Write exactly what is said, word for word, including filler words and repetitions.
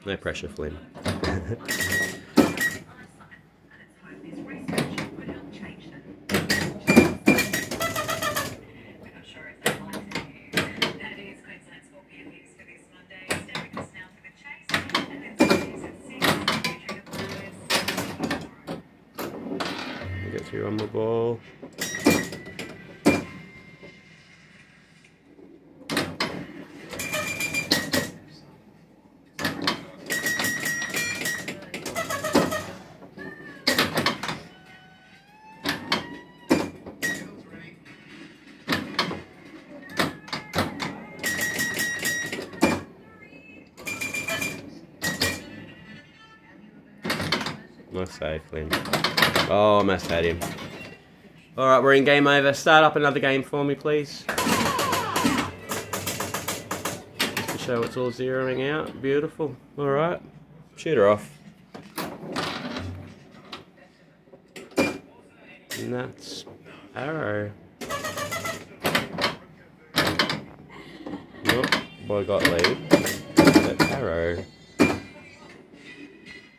No pressure, Flynn. Get through on the ball. Nice save, Flynn. Oh, I almost had him. Alright, we're in game over. Start up another game for me, please. Just to show it's all zeroing out. Beautiful. Alright. Shoot her off. And that's arrow. Nope, by Gottlieb. That's arrow.